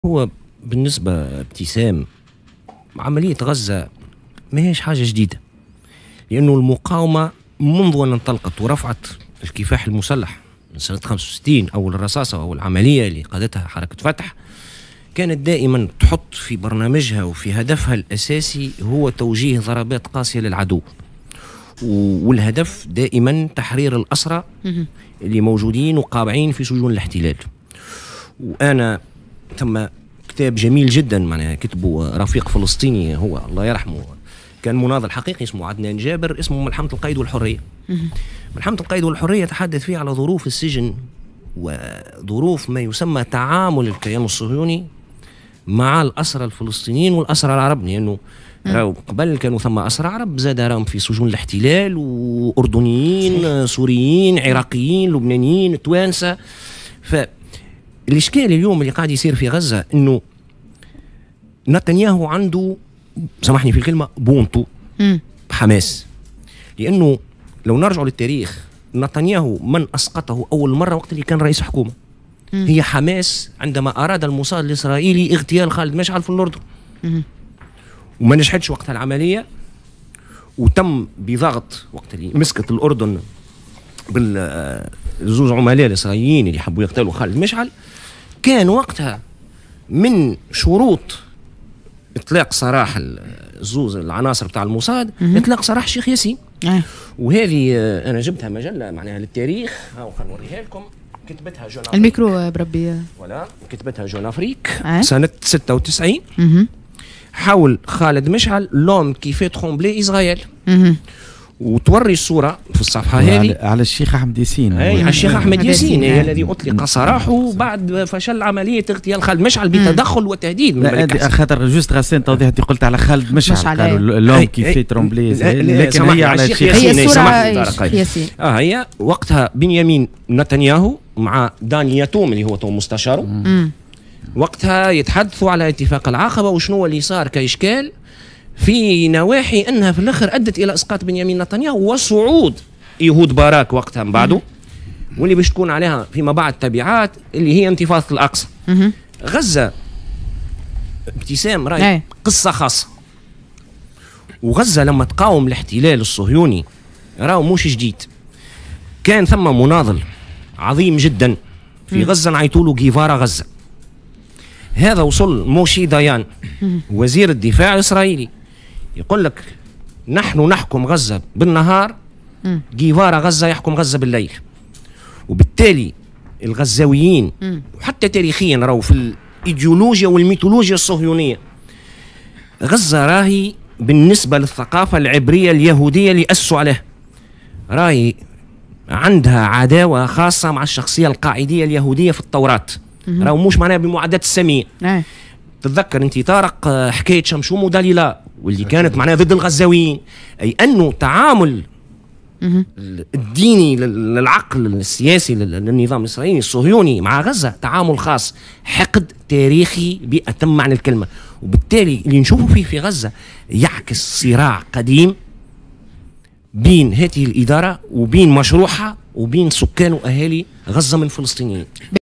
هو بالنسبة ابتسام، عملية غزة ما هيش حاجة جديدة، لأنه المقاومة منذ أن انطلقت ورفعت الكفاح المسلح من سنة 65 أول الرصاصة أو العملية اللي قادتها حركة فتح، كانت دائما تحط في برنامجها وفي هدفها الأساسي هو توجيه ضربات قاسية للعدو، والهدف دائما تحرير الأسرى اللي موجودين وقابعين في سجون الاحتلال. وأنا ثم كتاب جميل جدا معناها كتبه رفيق فلسطيني هو الله يرحمه، كان مناضل حقيقي اسمه عدنان جابر، اسمه ملحمة القيد والحرية. ملحمة القيد والحرية تحدث فيه على ظروف السجن وظروف ما يسمى تعامل الكيان الصهيوني مع الأسرى الفلسطينيين والأسرى العرب، لأنه راهو قبل كانوا ثم أسرى عرب زاد راهم في سجون الاحتلال، وأردنيين سوريين عراقيين لبنانيين توانسة. فالإشكال اليوم اللي قاعد يصير في غزة إنه نتنياهو عنده، سامحني في الكلمة، بونطو بحماس، لأنه لو نرجع للتاريخ نتنياهو من أسقطه أول مرة وقت اللي كان رئيس حكومة هي حماس، عندما أراد الموساد الإسرائيلي اغتيال خالد مشعل في الأردن وما نجحتش وقتها العملية، وتم بضغط وقت اللي مسكت الأردن بالزوج عملاء الإسرائيليين اللي حبوا يقتلوا خالد مشعل، كان وقتها من شروط إطلاق سراح الزوز العناصر بتاع الموساد إطلاق سراح الشيخ ياسين. وهذه أنا جبتها مجلة معناها للتاريخ، هاو خلينا نوريها لكم، كتبتها جون أفريك. الميكرو بربي ولا كتبتها جون أفريك سنة 96 حول خالد مشعل لوم كيف تخومبلي إسرائيل، وتوري الصورة في الصفحة هذه على الشيخ أحمد ياسين. على الشيخ أحمد ياسين الذي أطلق سراحه بعد فشل عملية اغتيال خالد مشعل بتدخل وتهديد من الملك حسن. خاطر جوست غسان توضيح أنت قلت على خالد مشعل قالوا اللوم كيف ترومبلي، لكن هي على الشيخ ياسين. هي الصورة ياسين. هي وقتها بنيامين نتنياهو مع داني ياتوم اللي هو تو مستشاره وقتها يتحدثوا على اتفاق العقبة، وشنو اللي صار كإشكال في نواحي أنها في الآخر أدت إلى إسقاط بنيامين نتنياهو وصعود يهود باراك وقتها من بعده، واللي باش تكون عليها فيما بعد تبعات اللي هي انتفاضة الأقصى. غزة ابتسام راي قصة خاصة، وغزة لما تقاوم الاحتلال الصهيوني راهو مش جديد. كان ثم مناضل عظيم جدا في غزة نعيطولو جيفارا غزة، هذا وصل موشي ديان وزير الدفاع الإسرائيلي يقول لك نحن نحكم غزة بالنهار، جيفارا غزة يحكم غزة بالليل. وبالتالي الغزاويين وحتى تاريخيا راهو في الإيديولوجيا والميثولوجيا الصهيونية غزة راهي بالنسبة للثقافة العبرية اليهودية اللي أسسوا عليها راهي عندها عداوة خاصة مع الشخصية القاعدية اليهودية في التوراة، راهو مش معناها بمعاداة السامية. تتذكر انت طارق حكاية شمشوم ودليلة واللي كانت معناها ضد الغزاويين، أي أنه تعامل الديني للعقل السياسي للنظام الإسرائيلي الصهيوني مع غزة تعامل خاص، حقد تاريخي بأتم معنى الكلمة. وبالتالي اللي نشوفه فيه في غزة يعكس صراع قديم بين هذه الإدارة وبين مشروعها وبين سكان وأهالي غزة من فلسطينيين.